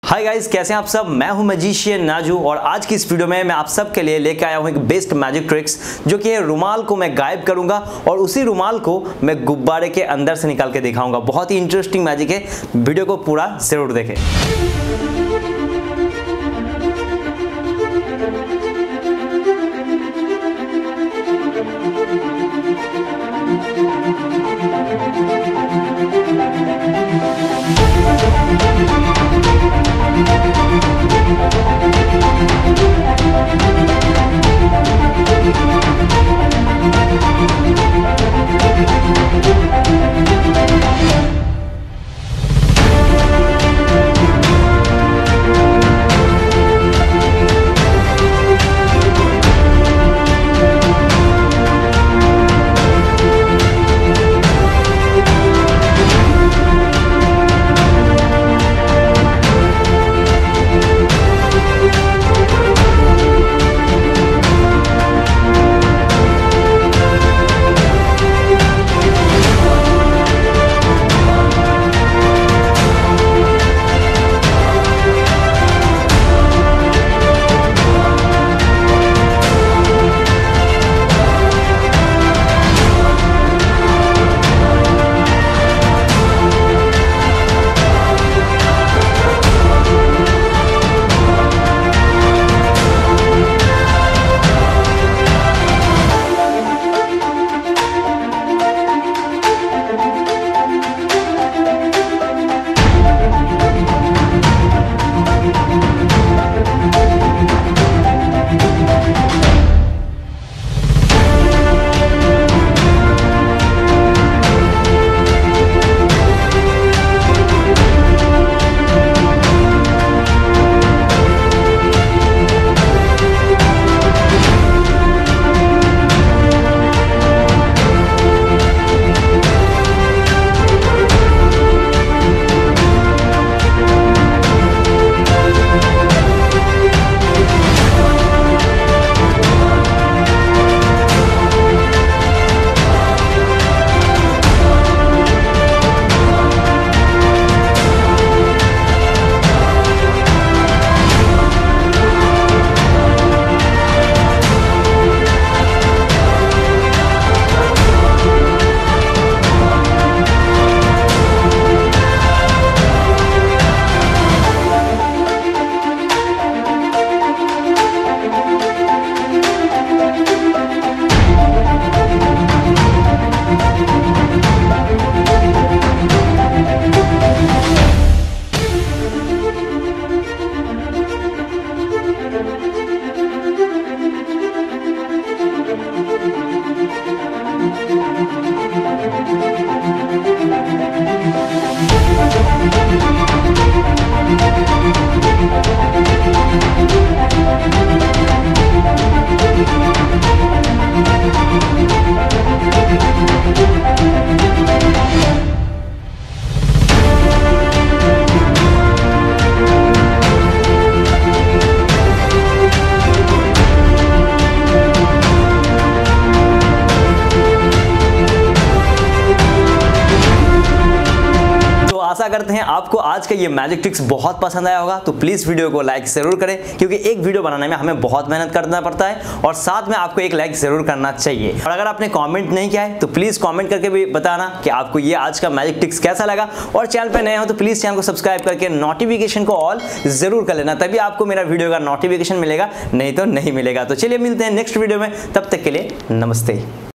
Hi guys, कैसे हैं आप सब। मैं हूं मैजिशियन नाजू और आज की इस वीडियो में मैं आप सब के लिए लेके आया हूं एक बेस्ट मैजिक ट्रिक्स, जो कि है रुमाल को मैं गायब करूंगा और उसी रुमाल को मैं गुब्बारे के अंदर से निकाल के दिखाऊंगा। बहुत ही इंटरेस्टिंग मैजिक है, वीडियो को पूरा जरूर देखें। आशा करते हैं आपको आज का ये मैजिक ट्रिक्स बहुत पसंद आया होगा। तो प्लीज वीडियो को लाइक जरूर करें, क्योंकि एक वीडियो बनाने में हमें बहुत मेहनत करना पड़ता है और साथ में आपको एक लाइक जरूर करना चाहिए। और अगर आपने कमेंट नहीं किया है तो प्लीज कमेंट करके भी बताना कि आपको ये आज का मैजिक ट्रिक्स कैसा लगा। और चैनल पर नए हो तो प्लीज चैनल को सब्सक्राइब करके नोटिफिकेशन को ऑल जरूर कर लेना, तभी आपको मेरा वीडियो का नोटिफिकेशन मिलेगा, नहीं तो नहीं मिलेगा। तो चलिए मिलते हैं नेक्स्ट वीडियो में, तब तक के लिए नमस्ते।